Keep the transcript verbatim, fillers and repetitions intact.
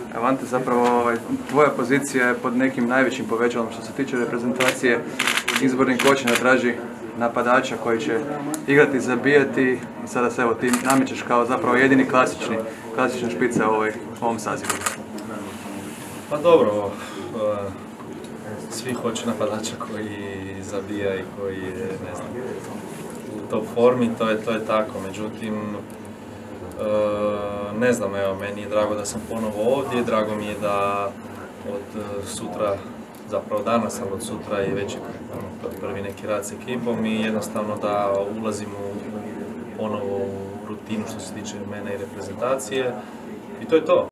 Evo Ante, zapravo ovaj, tvoja pozicija je pod nekim najvećim povećalom što se tiče reprezentacije. Izborni koč traži napadača koji će igrati, zabijati i sada se evo ti namećeš kao zapravo jedini klasični, klasična špica u ovaj, ovom sazivu. Pa dobro, svi hoće napadača koji zabija i koji je, ne znam, u top formi, to je, to je tako. Međutim, ne znam, evo, meni je drago da sam ponovo ovdje, drago mi je da od sutra, zapravo danas, sam od sutra i već je prvi neki rad s ekipom i jednostavno da ulazim u, ponovo u rutinu što se tiče mene i reprezentacije i to je to.